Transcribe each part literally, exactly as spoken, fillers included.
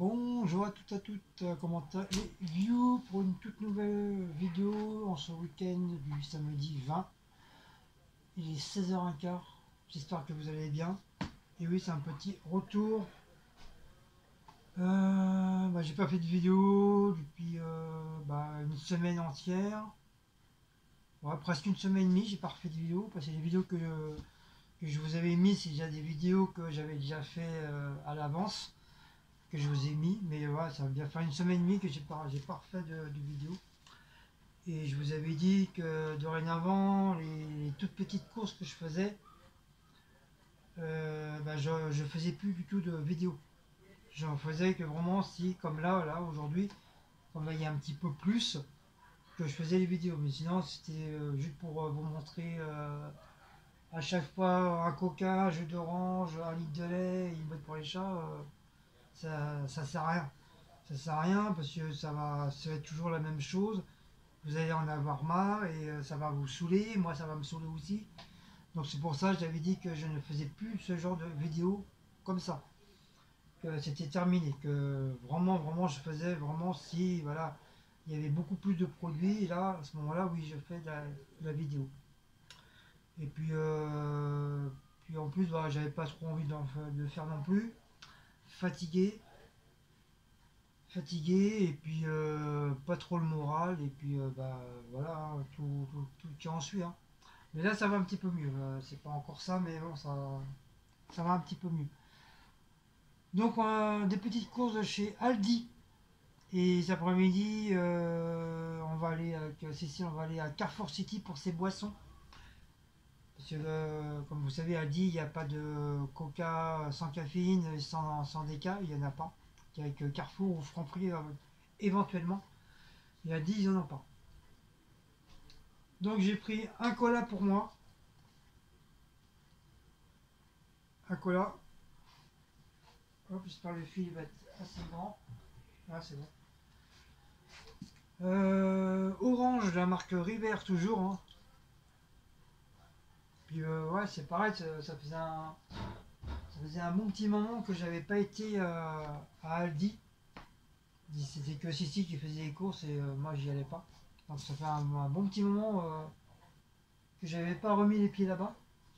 Bonjour à toutes et à toutes, euh, comment allez-vous pour une toute nouvelle vidéo en ce week-end du samedi vingt. Il est seize heures quinze, j'espère que vous allez bien. Et oui, c'est un petit retour. Euh, bah, j'ai pas fait de vidéo depuis euh, bah, une semaine entière. Ouais, presque une semaine et demie, j'ai pas refait de vidéo parce que les vidéos que, que je vous avais mis, c'est déjà des vidéos que j'avais déjà fait euh, à l'avance, que je vous ai mis, mais voilà, ça va bien faire une semaine et demie que j'ai pas, j'ai pas refait de, de vidéo. Et je vous avais dit que dorénavant, les, les toutes petites courses que je faisais, euh, bah, je, je faisais plus du tout de vidéo. J'en faisais que vraiment si, comme là, là aujourd'hui, comme là il y a un petit peu plus, que je faisais les vidéos. Mais sinon, c'était euh, juste pour euh, vous montrer euh, à chaque fois un coca, un jus d'orange, un litre de lait, une boîte pour les chats. Euh, ça, ça sert à rien. Ça sert à rien parce que ça va, ça va être toujours la même chose. Vous allez en avoir marre et euh, ça va vous saouler. Moi, ça va me saouler aussi. Donc c'est pour ça que j'avais dit que je ne faisais plus ce genre de vidéo comme ça. Que c'était terminé. Que vraiment, vraiment, je faisais vraiment si, voilà, il y avait beaucoup plus de produits. Et là, à ce moment-là, oui, je fais de la, de la vidéo. Et puis, euh, puis en plus, voilà, j'avais pas trop envie de le faire non plus. Fatigué. Fatigué et puis euh, pas trop le moral et puis euh, bah voilà hein, tout, tout, tout qui en suit hein. Mais là ça va un petit peu mieux. Euh, c'est pas encore ça mais bon ça ça va un petit peu mieux. Donc euh, des petites courses de chez Aldi et cet après-midi euh, on va aller avec Cécile, on va aller à Carrefour City pour ses boissons parce que euh, comme vous savez Aldi il n'y a pas de coca sans caféine sans, sans déca, il n'y en a pas avec Carrefour ou Franprix euh, éventuellement. Il a dit ils en ont pas. Donc j'ai pris un cola pour moi. Un cola. Hop, j'espère que le fil va être assez grand. Ah c'est bon. Euh, orange de la marque River toujours. Hein. Puis euh, ouais c'est pareil, ça, ça faisait un. Ça faisait un bon petit moment que j'avais pas été euh, à Aldi. C'était que Cici qui faisait les courses et euh, moi j'y allais pas. Donc ça fait un, un bon petit moment euh, que j'avais pas remis les pieds là-bas.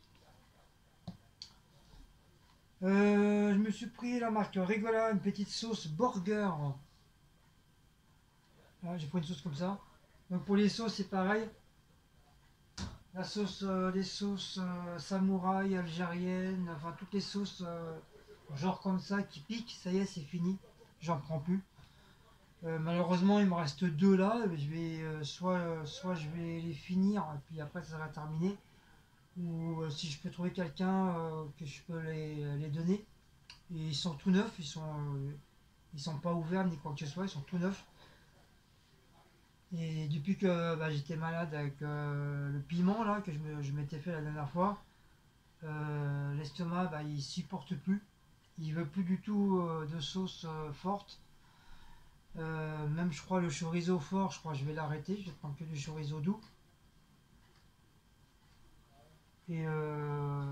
Euh, je me suis pris la marque Rigola, une petite sauce burger. Là, j'ai pris une sauce comme ça. Donc pour les sauces, c'est pareil. La sauce, euh, les sauces euh, samouraï, algériennes, enfin toutes les sauces euh, genre comme ça qui piquent, ça y est, c'est fini. J'en prends plus. Euh, malheureusement, il me reste deux là. Je vais euh, soit, euh, soit je vais les finir et puis après ça sera terminé. Ou euh, si je peux trouver quelqu'un euh, que je peux les, les donner. Et ils sont tout neufs, ils sont, euh, ils sont pas ouverts ni quoi que ce soit, ils sont tout neufs. Et depuis que bah, j'étais malade avec euh, le piment là que je, me- je m'étais fait la dernière fois, euh, l'estomac bah, il supporte plus. Il veut plus du tout euh, de sauce euh, forte. Euh, même je crois le chorizo fort, je crois que je vais l'arrêter. Je vais prendre que du chorizo doux. Et euh,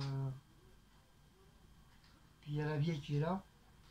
puis il y a la vieille qui est là.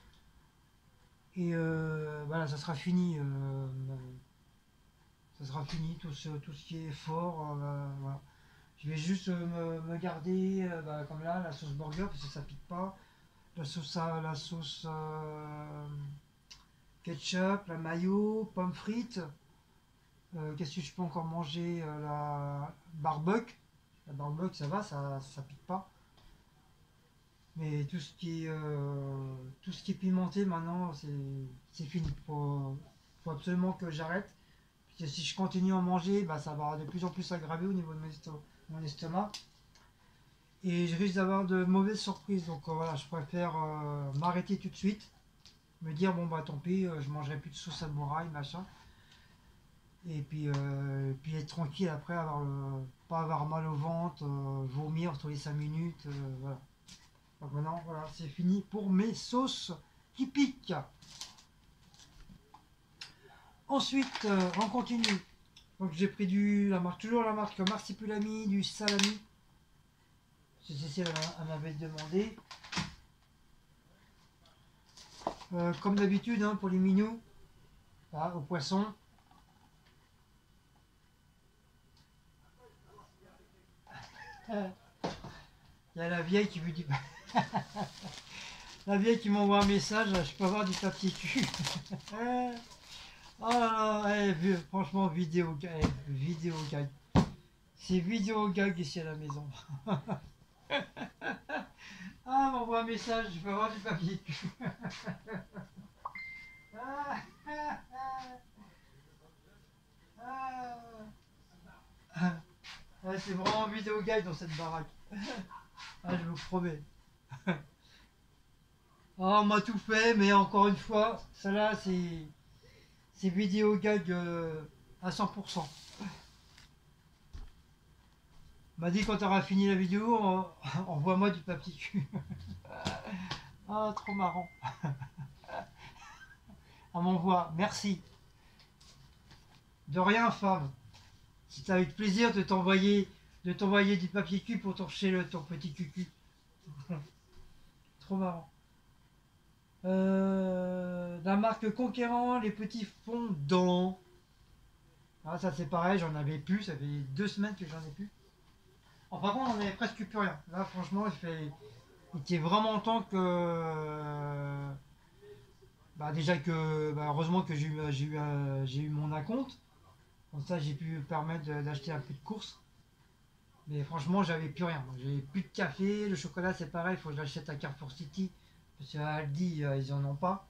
Et euh, voilà, ça sera fini. euh, ça sera fini tout ce, tout ce qui est fort. euh, voilà. Je vais juste euh, me, me garder, euh, bah, comme là, la sauce burger, parce que ça pique pas. La sauce, à- la sauce euh, ketchup, la mayo, pommes frites. Euh, Qu'est-ce que je peux encore manger euh, La barbecue. La barbecue, ça va, ça, ça pique pas. Mais tout ce qui est, euh, tout ce qui est pimenté, maintenant, c'est c'est fini. Faut, faut absolument que j'arrête. Parce que si je continue à en manger, bah, ça va de plus en plus s'aggraver au niveau de mon esto- mon estomac. Et je risque d'avoir de mauvaises surprises. Donc euh, voilà, je préfère euh, m'arrêter tout de suite, me dire bon bah tant pis, euh, je mangerai plus de sauce samouraï, machin. Et puis, euh, puis être tranquille après, avoir le, pas avoir mal au ventre, euh, vomir tous les cinq minutes. Euh, voilà. Donc maintenant, voilà, c'est fini pour mes sauces qui piquent. Ensuite, euh, on continue. Donc j'ai pris du, la marque, toujours la marque Marsipulami, du salami. C'est Cécile, elle m'avait demandé. Euh, comme d'habitude, hein, pour les minous, voilà, au poisson. Il y a la vieille qui veut du... La vieille qui m'envoie un message, je peux avoir du papier cul. Oh là là, eh, vu- franchement, vidéo gag, eh, vidéo gag. C'est vidéo gag ici à la maison. Ah, m'envoie un message, je peux avoir du papier cul. Ah, ah, ah, ah. Ah, c'est vraiment vidéo gag dans cette baraque. Ah, je vous promets. Ah, on m'a tout fait, mais encore une fois, ça là, c'est c'est vidéo gag euh, à cent pour cent. On m'a dit quand tu auras fini la vidéo, on- envoie-moi du papier cul. Ah, trop marrant. Elle m'envoie, merci. De rien, femme. C'est avec plaisir de t'envoyer de t'envoyer du papier cul pour torcher le, ton petit cucu. Trop marrant. Euh, la marque Conquérant, les petits fondants. Ah, ça c'est pareil, j'en avais plus, ça fait deux semaines que j'en ai plus. Enfin bon, on avait presque plus rien. Là, franchement, il fait, il était vraiment temps que, bah déjà que, bah, heureusement que j'ai eu, j'ai eu, euh, j'ai eu mon acompte. Comme ça, j'ai pu me permettre de- d'acheter un peu de course. Mais franchement, j'avais plus rien. J'avais plus de café, le chocolat c'est pareil, il faut que je l'achète à Carrefour City. Parce qu'à Aldi, euh, ils en ont pas.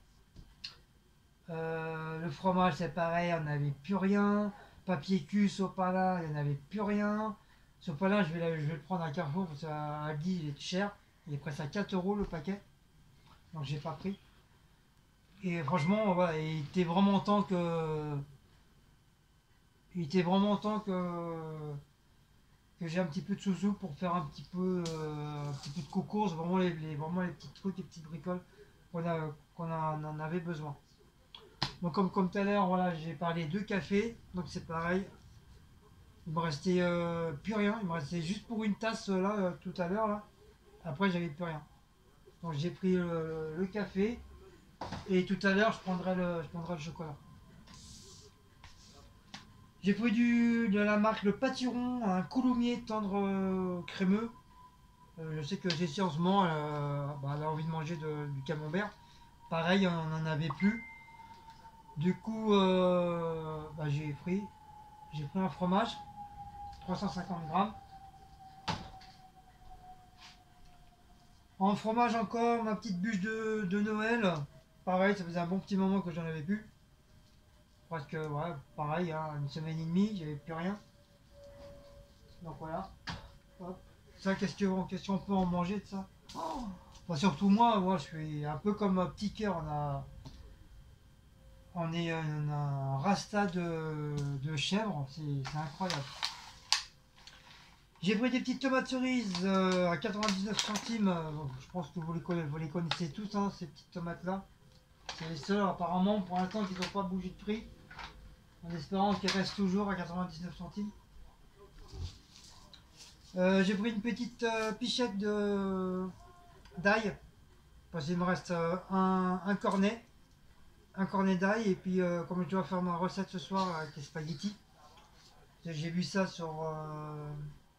Euh, le fromage c'est pareil, on n'avait plus rien. Papier cul, sopalin, il n'y en avait plus rien. Sopalin, je vais, la- je vais le prendre à Carrefour parce qu'à Aldi, il est cher. Il est presque à quatre euros le paquet. Donc j'ai pas pris. Et franchement, voilà, il était vraiment temps que. Il était vraiment temps que. Que j'ai un petit peu de sous-sous pour faire un petit peu, euh, un petit peu de coco, c'est vraiment les, les- vraiment les petits trucs, les petites bricoles qu'on a, qu'on a- on en avait besoin. Donc comme, comme tout à l'heure, voilà, j'ai parlé de café, donc c'est pareil. Il me restait euh, plus rien, il me restait juste pour une tasse euh, là euh, tout à l'heure là. Après j'avais plus rien. Donc j'ai pris le, le café et tout à l'heure je prendrai le, je prendrai le chocolat. J'ai pris du, de la marque Le Pâtiron, un coulommiers tendre euh, crémeux. Euh, je sais que Jessie en ce moment, euh, bah, elle a envie de manger de- du camembert. Pareil, on n'en avait plus. Du coup, euh, bah, j'ai pris, j'ai pris un fromage, trois cent cinquante grammes. En fromage encore, ma petite bûche de, de Noël. Pareil, ça faisait un bon petit moment que j'en avais plus. Presque, ouais, pareil, hein, une semaine et demie, j'avais plus rien. Donc voilà. Hop. Ça, qu'est-ce qu'on qu'est-ce qu'on peut en manger de ça? Oh. Enfin, surtout moi, moi, je suis un peu comme un petit cœur. On a, on est un, un rasta de, de chèvre, c'est c'est incroyable. J'ai pris des petites tomates cerises euh, à quatre-vingt-dix-neuf centimes. euh, bon, je pense que vous les connaissez, vous les connaissez tous, hein, ces petites tomates-là. C'est les seules, apparemment, pour l'instant, qui n'ont pas bougé de prix. En espérant qu'elles restent toujours à quatre-vingt-dix-neuf centimes. Euh, j'ai pris une petite euh, pichette de d'ail. Parce qu'il me reste euh, un, un cornet. Un cornet d'ail. Et puis, euh, comme je dois faire ma recette ce soir avec les spaghettis, j'ai vu ça sur, euh,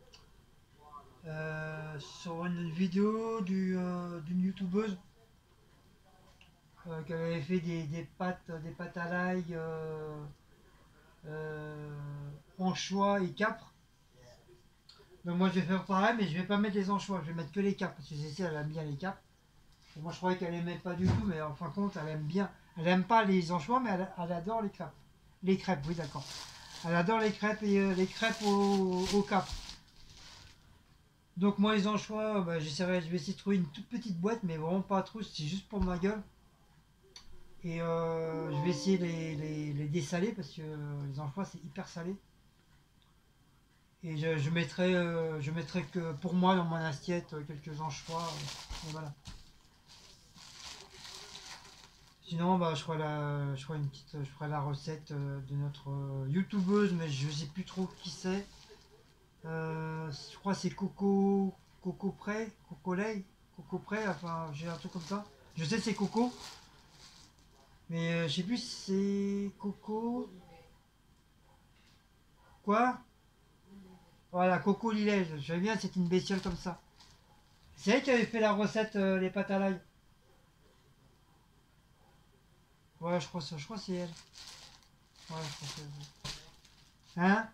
euh, sur une vidéo du, euh, d'une youtubeuse euh, qui avait fait des, des pâtes, des pâtes à l'ail, euh, euh, anchois et capres. Donc moi je vais faire pareil, mais je vais pas mettre les anchois, je vais mettre que les capres parce que Cécile elle aime bien les capres. Et moi je croyais qu'elle aimait pas du tout, mais en fin de compte elle aime bien. Elle aime pas les anchois, mais elle, elle adore les crêpes. Les crêpes, oui d'accord. Elle adore les crêpes et euh, les crêpes au, au capre. Donc moi les anchois, bah, j'essaierai, je vais essayer de trouver une toute petite boîte, mais vraiment pas trop, c'est juste pour ma gueule. Et euh, je vais essayer de les, les, les dessaler parce que euh, les anchois c'est hyper salé. Et je, je mettrai, euh, je mettrai que pour moi dans mon assiette euh, quelques anchois. euh, et voilà. Sinon, bah, je ferai la, je ferai une petite, je ferai la recette euh, de notre euh, youtubeuse, mais je sais plus trop qui c'est. Euh, je crois que c'est Coco, Coco Pré, Coco Lay, Coco Pré, enfin j'ai un truc comme ça. Je sais c'est Coco. Mais euh, je sais plus si c'est Coco. Quoi? Voilà, Coco Lillet. Je savais bien, c'était une bestiole comme ça. C'est elle qui avait fait la recette, euh, les pâtes à l'ail. Ouais, je crois, ça- je crois que c'est elle. Ouais, je crois que c'est elle. Hein?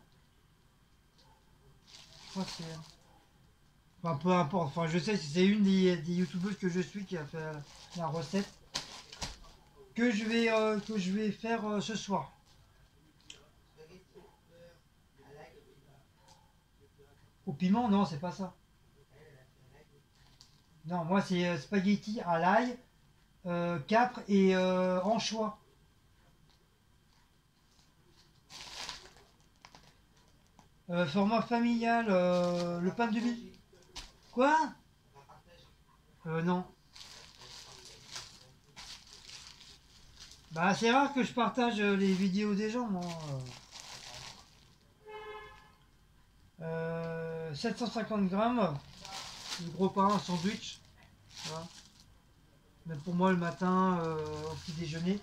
Je crois que c'est elle. Enfin, peu importe. Enfin, je sais que c'est une des, des youtubeuses que je suis qui a fait euh, la recette que je vais, euh, que je vais faire euh, ce soir. Au piment, non, c'est pas ça. Non, moi c'est euh, spaghetti à l'ail, euh, capre et euh, anchois. Euh, format familial, euh, le pain de mie. Quoi? Euh, non. Bah, c'est rare que je partage euh, les vidéos des gens, moi. Euh, sept cent cinquante grammes, le gros pain, un sandwich. Voilà. Même pour moi le matin, euh, au petit déjeuner.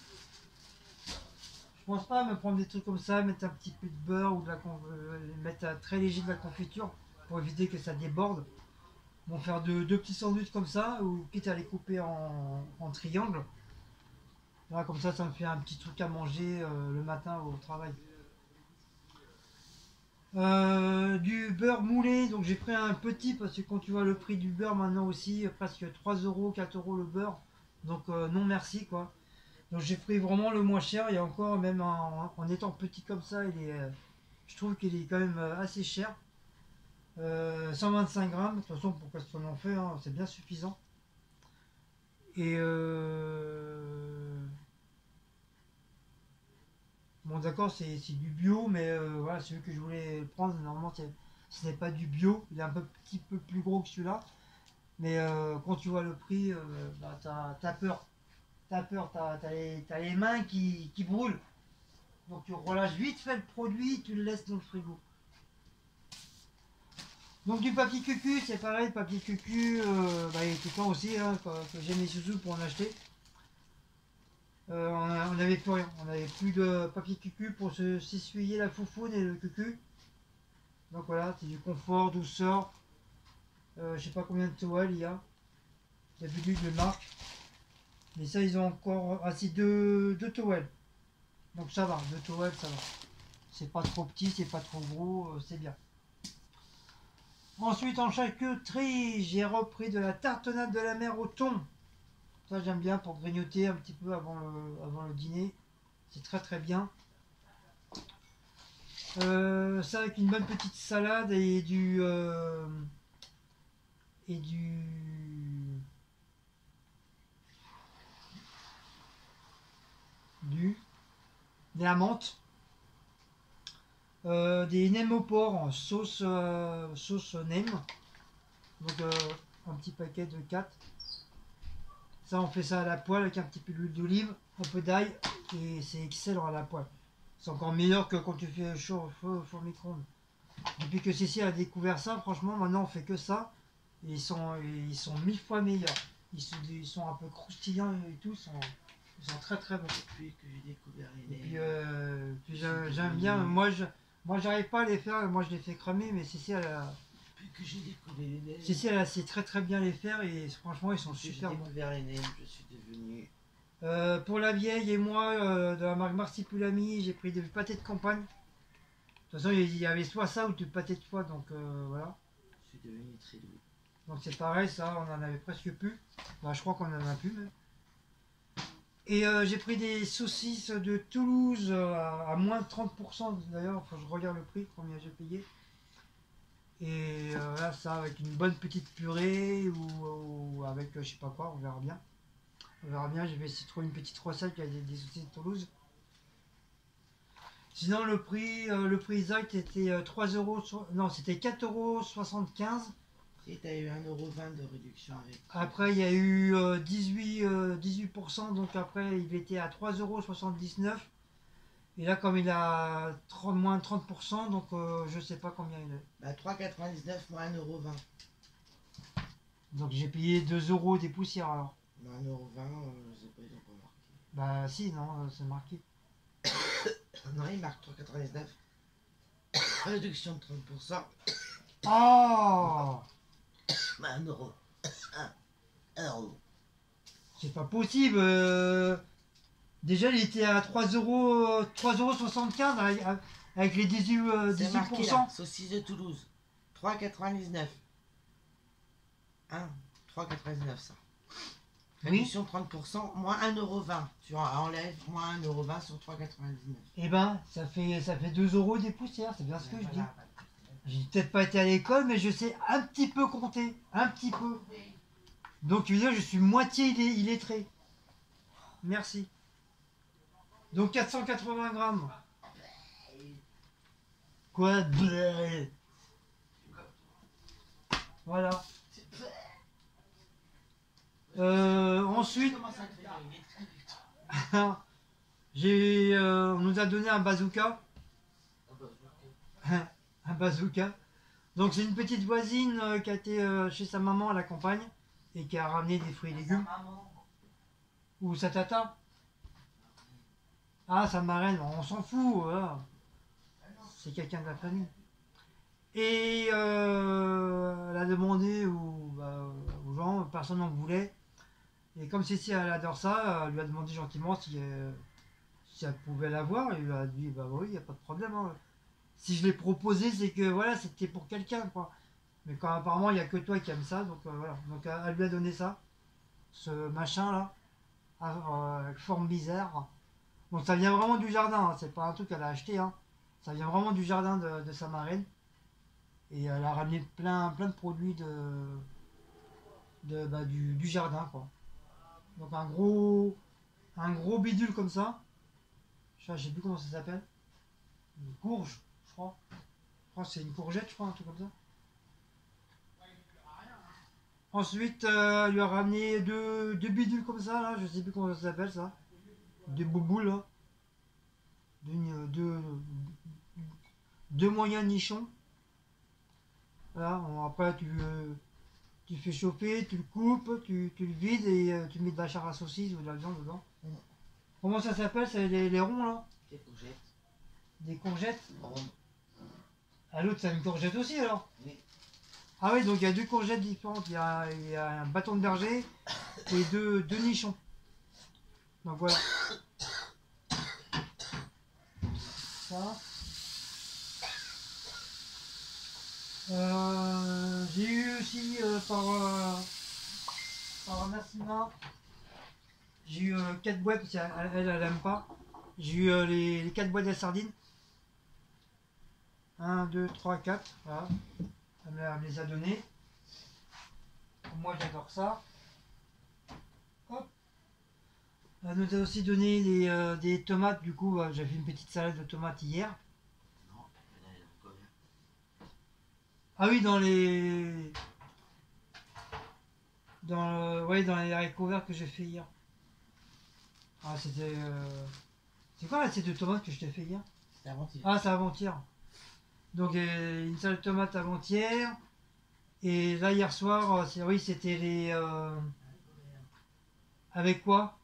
Je pense pas me prendre des trucs comme ça, mettre un petit peu de beurre ou de la con- euh, mettre un très léger de la confiture pour éviter que ça déborde. Bon, faire deux, deux petits sandwichs comme ça, ou quitte à les couper en, en triangle. Voilà, comme ça, ça me fait un petit truc à manger euh, le matin au travail. Euh, du beurre moulé, donc j'ai pris un petit parce que quand tu vois le prix du beurre maintenant aussi, presque trois euros, quatre euros le beurre. Donc euh, non merci quoi. Donc j'ai pris vraiment le moins cher et encore même en, en étant petit comme ça, il est, euh, je trouve qu'il est quand même euh, assez cher. Euh, cent vingt-cinq grammes, de toute façon pour qu'est-ce qu'on en fait, hein, c'est bien suffisant. Et euh, bon d'accord c'est c'est du bio mais euh, voilà celui que je voulais prendre normalement c'est- ce n'est pas du bio, il est un peu, petit peu plus gros que celui-là. Mais euh, quand tu vois le prix, euh, bah, t'as, t'as peur. T'as peur, t'as, t'as les, t'as les mains qui, qui brûlent. Donc tu relâches vite fait le produit, tu le laisses dans le frigo. Donc du papier cucu, c'est pareil, le papier cucu, euh, bah, il était temps aussi, hein, que, que j'ai mes sous pour en acheter. Euh, on n'avait plus rien, on n'avait plus de papier cucu pour se, s'essuyer la foufoune et le cucu. Donc voilà, c'est du confort, douceur. Euh, je sais pas combien de toiles il y a. D'habitude de marque. Mais ça, ils ont encore. Ah, c'est deux, deux towels. Donc ça va, deux towels, ça va. C'est pas trop petit, c'est pas trop gros, euh, c'est bien. Ensuite, en charcuterie, j'ai repris de la tartenade de la mer au thon. Ça, j'aime bien pour grignoter un petit peu avant le, avant le dîner. C'est très très bien. Euh, ça avec une bonne petite salade et du. euh, et du. du. de la menthe. Euh, des nems au porc en sauce, euh, sauce nem. Donc euh, un petit paquet de quatre. Ça, on fait ça à la poêle avec un petit peu d'huile d'olive, un peu d'ail, et c'est excellent à la poêle. C'est encore meilleur que quand tu fais chaud au feu, au four micro-ondes. Depuis que Cécile a découvert ça, franchement, maintenant on fait que ça. Et ils sont, ils sont mille fois meilleurs. Ils sont, ils sont un peu croustillants et tout, ils sont, ils sont très très bons. Depuis que j'ai découvert les Et puis, nems, euh, puis je j'aime suis j'aime devenu- bien, moi je moi j'arrive pas à les faire, moi je les fais cramer, mais Cécile, elle, a- depuis que j'ai découvert les nems, Cécile elle sait très très bien les faire et franchement ils sont depuis que j'ai super bons. découvert les nems, je suis devenu. Euh, pour la vieille et moi, euh, de la marque Marsipulami, j'ai pris des pâtés de campagne. De toute façon, il y avait soit ça ou du pâté de foie, donc euh, voilà. Je suis devenu très doux. Donc c'est pareil, ça, on en avait presque plus. Bah, je crois qu'on en a plus même. Et euh, j'ai pris des saucisses de Toulouse euh, à, à moins de trente pour cent d'ailleurs, faut que je regarde le prix, combien j'ai payé. Et euh, là, ça avec une bonne petite purée ou, ou avec euh, je sais pas quoi, on verra bien. On verra bien, je vais essayer de trouver une petite recette qui a des, des saucisses de Toulouse. Sinon, le prix, euh, le prix exact était euh, trois euros, so- non, c'était quatre euros soixante-quinze. Et t'as eu un euro vingt de réduction avec. Après, il y a eu euh, dix-huit, euh, dix-huit pour cent, donc après, il était à trois euros soixante-dix-neuf. Et là, comme il a trente, moins de trente pour cent, donc euh, je sais pas combien il est. Bah trois euros quatre-vingt-dix-neuf moins un euro vingt. Donc j'ai payé deux euros des poussières alors. Bah un euro vingt, euh, je sais pas, ils ont pas marqué. Bah si, non, euh, c'est marqué. Non, il marque trois quatre-vingt-dix-neuf. Réduction de trente pour cent. Oh, Bah, un euro. Un euro. c'est pas possible. euh, Déjà, il était à trois euros, trois euros soixante-quinze avec, avec les dix-huit, euh, C'est marqué là, dix-huit pour cent. saucisse de Toulouse. trois quatre-vingt-dix-neuf. Hein, trois quatre-vingt-dix-neuf ça. Oui. Réduction trente pour cent, moins un euro vingt. Tu enlèves moins un euro vingt sur trois quatre-vingt-dix-neuf. Eh ben, ça fait, ça fait deux euros des poussières, c'est bien ce que je dis. J'ai peut-être pas été à l'école, mais je sais un petit peu compter. Un petit peu. Donc, tu veux dire, je suis moitié illé- illettré. Merci. Donc, quatre cent quatre-vingts grammes. Quoi? Bleh. Voilà. Euh, ensuite, j'ai, euh, on nous a donné un bazooka. Un bazooka. Donc c'est une petite voisine euh, qui a été euh, chez sa maman à la campagne et qui a ramené des fruits et légumes. Ou sa tata. Ah, sa marraine, on s'en fout. Voilà. C'est quelqu'un de la famille. Et euh, elle a demandé aux, bah, aux gens, personne n'en voulait. Et comme Cécile elle adore ça, elle lui a demandé gentiment si, euh, si elle pouvait l'avoir. Et il lui a dit bah oui, il n'y a pas de problème. Hein. Si je l'ai proposé, c'est que voilà, c'était pour quelqu'un quoi. Mais quand apparemment il n'y a que toi qui aime ça, donc euh, voilà. Donc elle, elle lui a donné ça, ce machin là, avec forme bizarre. Donc ça vient vraiment du jardin, hein. C'est pas un truc qu'elle a acheté, hein. Ça vient vraiment du jardin de, de sa marraine. Et elle a ramené plein, plein de produits de, de bah, du, du jardin quoi. Donc un gros, un gros bidule comme ça. Je sais, je sais plus comment ça s'appelle. Une courge, je crois. Je crois que c'est une courgette, je crois, un truc comme ça. Ensuite, euh, elle lui a ramené deux, deux bidules comme ça, là, je sais plus comment ça s'appelle ça. Des bouboules, là. Deux, deux, deux moyens nichons. Voilà, bon, après tu, euh, tu fais chauffer, tu le coupes, tu, tu le vides et euh, tu mets de la chair à saucisse ou de la viande dedans. Mm. Comment ça s'appelle? C'est les, les ronds là? Des courgettes. Des courgettes? Rondes. Ah, l'autre c'est une courgette aussi alors? Oui. Ah oui, donc il y a deux courgettes différentes. Il y a, il y a un bâton de berger et deux, deux nichons. Donc voilà. Ça. Euh, j'ai eu aussi euh, par, euh, par Nassima, j'ai eu euh, quatre boîtes, parce qu'elle elle, elle aime pas. J'ai eu euh, les, les quatre boîtes de sardines. un, deux, trois, quatre. Voilà. Elle me, elle me les a données. Moi j'adore ça. Hop. Elle nous a aussi donné des, euh, des tomates, du coup euh, j'ai fait une petite salade de tomates hier. Non, elle est encore bien. Ah oui, dans les. Dans, le- ouais, dans les haricots verts que j'ai fait hier. Ah, c'était. euh, C'est quoi l'assiette de tomates que je t'ai fait hier? C'était avant-hier. Ah, c'est avant-hier. Donc, euh, une salade de tomates avant-hier. Et là, hier soir, euh, c'est- oui, c'était les. euh, Avec quoi?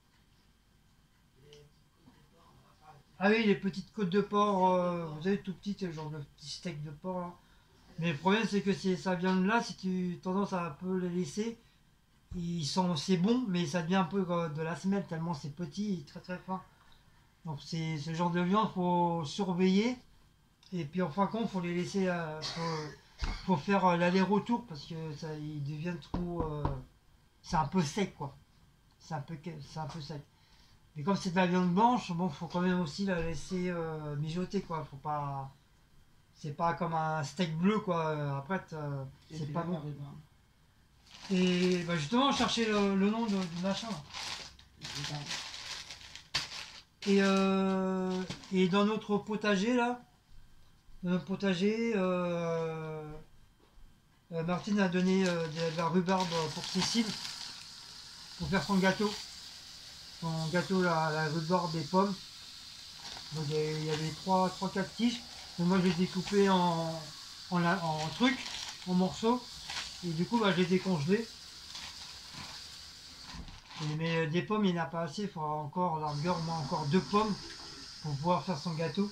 Ah oui, les petites côtes de porc, euh, vous savez, tout petites, le genre de petits steaks de porc là. Mais le problème, c'est que c'est ça vient de là, si tu as tendance à un peu les laisser, ils sont, c'est bon, mais ça devient un peu euh, de la semelle, tellement c'est petit et très très fin. Donc c'est ce genre de viande, faut surveiller. Et puis en fin de compte, faut les laisser, euh, faut, faut faire euh, l'aller-retour parce que ça, ils deviennent trop, euh, c'est un peu sec quoi. C'est un peu, c'est un peu sec. Mais comme c'est de la viande blanche, bon, faut quand même aussi la laisser euh, mijoter quoi. Faut pas, c'est pas comme un steak bleu quoi. Après, euh, c'est pas bon. Et bah justement, je cherchais le, le nom de- du machin. Là. Et, euh, et dans notre potager là, dans notre potager, euh, euh, Martine a donné euh, de, de la rhubarbe pour Cécile pour faire son gâteau. Son gâteau là, la rhubarbe et pommes. Donc il y avait trois quatre tiges. Donc moi je les ai coupées en, en, la- en trucs, en morceaux. Et du coup bah, je les ai congelés. Et, mais des pommes, il n'y en a pas assez. Il faudra encore, la rigueur, au moins encore deux pommes pour pouvoir faire son gâteau.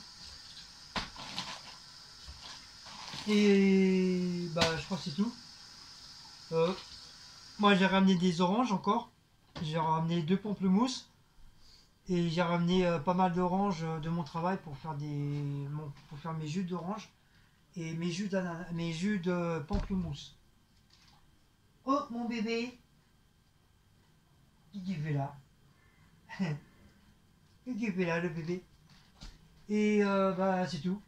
Et bah, je crois que c'est tout. Euh, moi, j'ai ramené des oranges encore. J'ai ramené deux pamplemousses. Et j'ai ramené euh, pas mal d'oranges euh, de mon travail pour faire, des, mon- pour faire mes jus d'orange et mes jus, d'ananas- mes jus de pamplemousse. Oh, mon bébé! Qu'est-ce qu'il fait là? Qu'est-ce qu'il fait là, le bébé? Et euh, bah, c'est tout.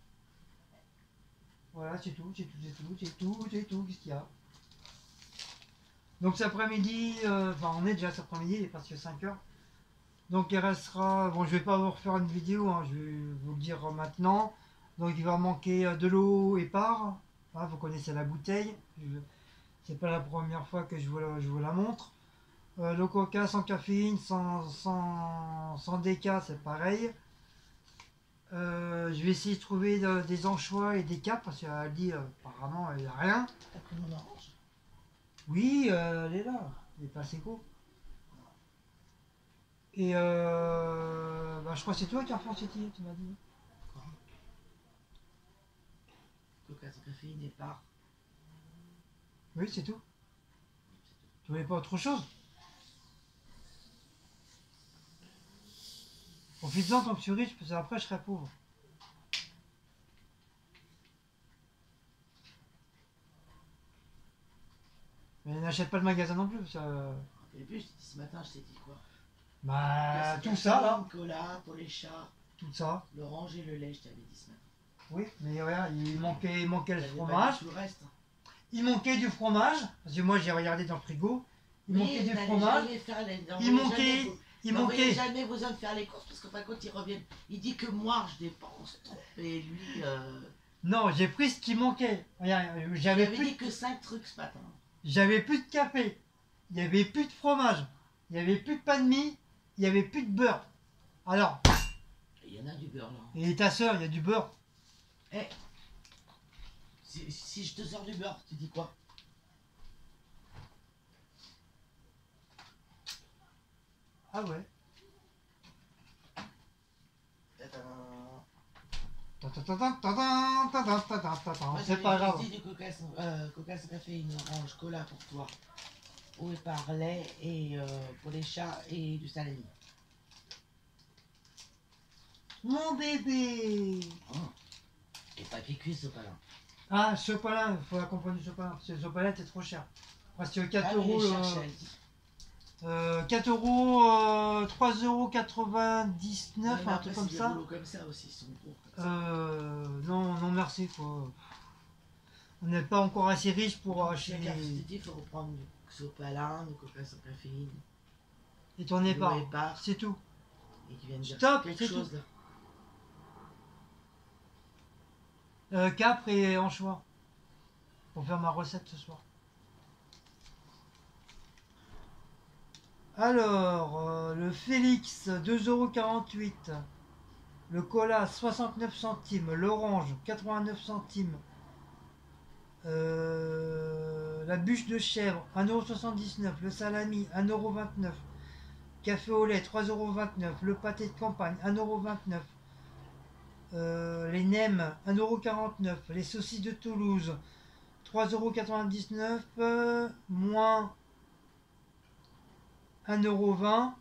Voilà, c'est tout, c'est tout, c'est tout, c'est tout, c'est tout. Qu'est-ce qu'il y a? Donc cet après-midi, euh, enfin on est déjà cet après-midi, il est presque cinq heures. Donc il restera, bon je vais pas vous refaire une vidéo, hein, je vais vous le dire maintenant. Donc il va manquer euh, de l'eau épars, hein, vous connaissez la bouteille, je- c'est pas la première fois que je vous la, je vous la montre. Euh, le coca sans caféine, sans, sans, sans déca, c'est pareil. Euh, je vais essayer de trouver de- des anchois et des capes parce qu'elle dit euh, apparemment il n'y a rien. T'as pris mon orange? Oui, euh, elle est là, elle est pas éco. Et euh, bah, je crois que c'est toi qui as refait tu m'as dit. Quoi? Coca sans caféine et par. Oui, c'est tout. Tu voulais pas autre chose? Profites-en tant que tu es riche, parce que après je serai pauvre. Mais n'achète pas le magasin non plus. Parce que, euh, Et puis, je t'ai dit ce matin, je t'ai dit quoi? bah, Coca tout ça là, caféine, cola pour les chats, tout ça. l'orange et le lait, je t'avais dit ce matin. Oui, mais regarde, il manquait, il manquait le T'avais pas fromage. dit tout le reste. Il manquait du fromage, parce que moi j'ai regardé dans le frigo. Il Oui, manquait du n'allez fromage. jamais faire les- Il n'envoyez manquait, jamais vos- il n'envoyez manquait. jamais vos hommes faire les courses parce que par contre ils reviennent. Il dit que moi je dépense trop et lui. Euh... Non, j'ai pris ce qui manquait. Regarde, j'avais J'avais plus, dit que cinq trucs ce matin. j'avais plus de café. Il y avait plus de fromage. Il y avait plus de pain de mie. Il y avait plus de beurre. Alors, Il y en a du beurre là. et ta soeur, il y a du beurre. Eh, si, si je te sors du beurre, tu dis quoi? Ah ouais. Moi, C'est pas grave. J'ai dit du coca sans, euh, coca sans caféine, orange, cola pour toi. Eau et par lait et euh, pour les chats et du salami. Mon bébé. Oh. Et papier cuit sopalin. Ah, sopalin, il faut accompagner du sopalin. Parce que le sopalin, c'est trop cher. Parce que quatre Ah, euros. les le- cherche, elle dit. Euh, quatre euros, euh, trois euros quatre-vingt-dix-neuf, Mais un après, truc c'est comme des ça. rouleaux comme ça aussi, ils sont gros. comme ça. Euh, non, non merci quoi. On n'est pas encore assez riche pour acheter. Chacun, je t'ai dit, il faut reprendre du sopalin, du coca sans caféine. Et t'en es Du pas. lait bar. C'est tout. Et qui viennent dire Stop, quelque c'est chose là. Euh, capre et anchois. Pour faire ma recette ce soir. Alors, euh, le Félix, deux euros quarante-huit. Le cola, soixante-neuf centimes. L'orange, quatre-vingt-neuf centimes. Euh, la bûche de chèvre, un euro soixante-dix-neuf. Le salami, un euro vingt-neuf. Café au lait, trois euros vingt-neuf. Le pâté de campagne, un euro vingt-neuf. Euh, les nems, un euro quarante-neuf. Les saucisses de Toulouse, trois euros quatre-vingt-dix-neuf. Euh, moins un euro vingt.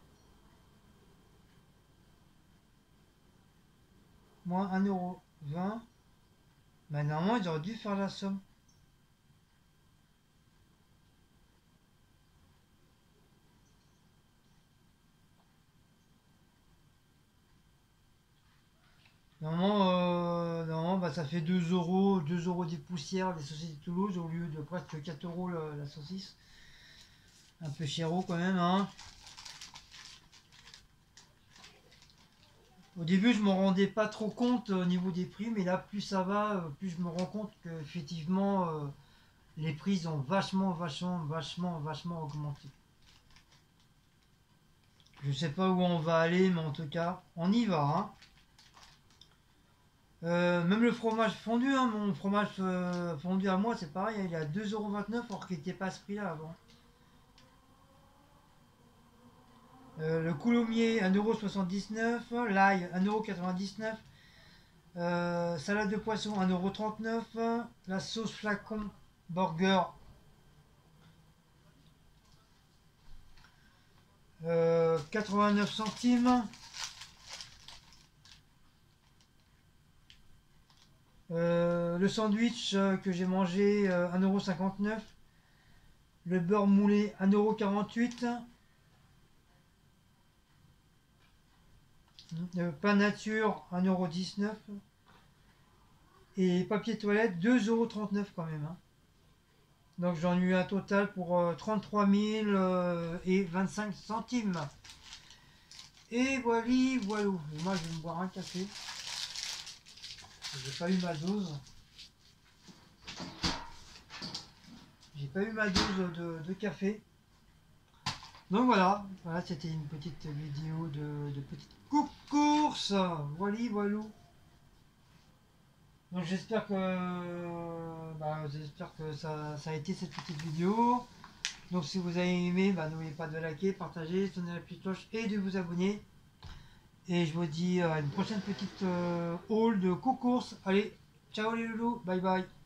Moins un euro vingt. Mais normalement, ils auraient dû faire la somme. Normalement, euh, normalement bah, ça fait deux euros, deux euros des poussières, les saucisses de Toulouse, au lieu de presque quatre euros le- la saucisse. Un peu chéro quand même, hein. Au début, je me rendais pas trop compte euh, au niveau des prix, mais là, plus ça va, euh, plus je me rends compte que effectivement, euh, les prix ont vachement, vachement, vachement, vachement augmenté. Je sais pas où on va aller, mais en tout cas, on y va, hein. Euh, même le fromage fondu, hein, mon fromage euh, fondu à moi, c'est pareil, il est à deux euros vingt-neuf alors qu'il n'était pas à ce prix-là avant. Euh, le coulommier un euro soixante-dix-neuf, l'ail un euro quatre-vingt-dix-neuf, euh, salade de poisson un euro trente-neuf, la sauce flacon burger euh, quatre-vingt-neuf centimes. Euh, le sandwich euh, que j'ai mangé euh, un euro cinquante-neuf. Le beurre moulé un euro quarante-huit. Le pain nature un euro dix-neuf. Et papier toilette deux euros trente-neuf quand même, hein. Donc j'en ai eu un total pour euh, trente-trois mille vingt-cinq centimes. Et voilà, voilà. Et moi je vais me boire un café. J'ai pas eu ma dose. J'ai pas eu ma dose de, de café. Donc voilà, voilà c'était une petite vidéo de, de petite course. Voilà, voilà. Donc j'espère que, bah, j'espère que ça, ça a été cette petite vidéo. Donc si vous avez aimé, bah, n'oubliez pas de liker, partager, sonner la petite cloche et de vous abonner. Et je vous dis à une prochaine petite euh, haul de course. Allez, ciao les loulous, bye bye.